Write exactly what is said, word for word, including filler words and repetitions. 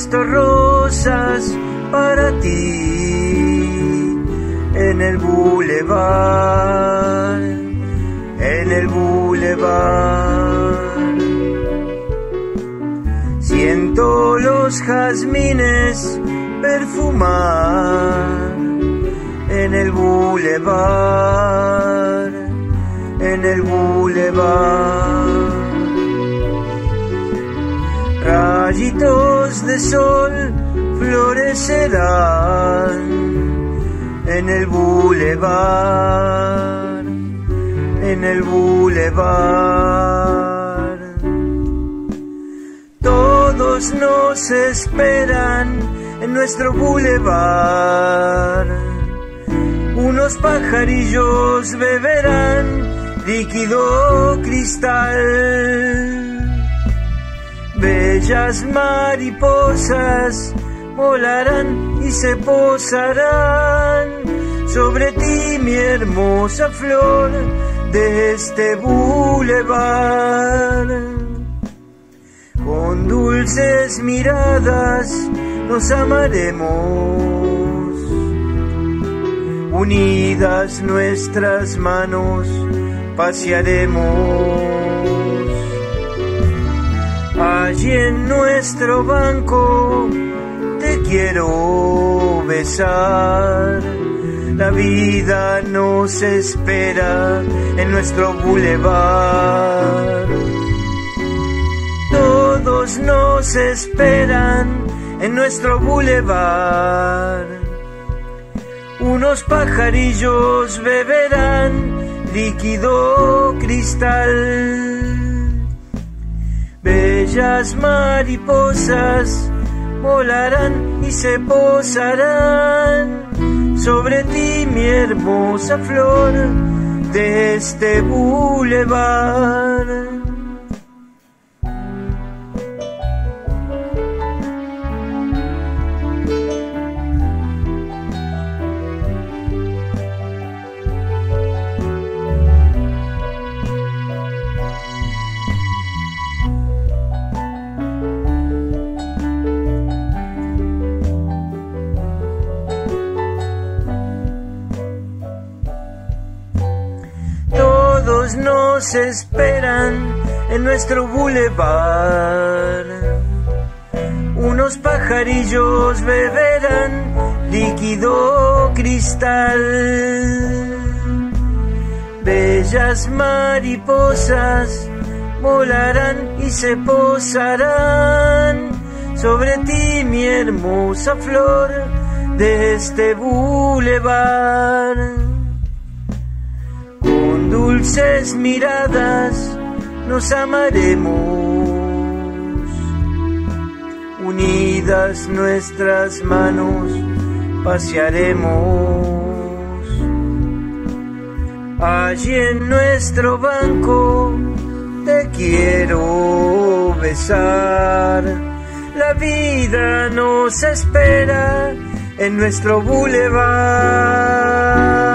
puesto rosas para ti en el bulevar, en el bulevar. Siento los jazmines perfumar en el bulevar, en el bulevar. Rayitos de sol florecerán en el bulevar, en el bulevar. Todos nos esperan en nuestro bulevar. Unos pajarillos beberán líquido cristal. Bellas mariposas volarán y se posarán sobre ti, mi hermosa flor de este bulevar. Con dulces miradas nos amaremos, unidas nuestras manos pasearemos. Allí en nuestro banco te quiero besar. La vida nos espera en nuestro bulevar. Todos nos esperan en nuestro bulevar. Unos pajarillos beberán líquido cristal. Bellas mariposas volarán y se posarán sobre ti, mi hermosa flor de este bulevar. Todos nos esperan en nuestro bulevar. Unos pajarillos beberán líquido cristal. Bellas mariposas volarán y se posarán sobre ti, mi hermosa flor de este bulevar. Con dulces miradas nos amaremos, unidas nuestras manos pasearemos. Allí en nuestro banco te quiero besar. La vida nos espera en nuestro bulevar.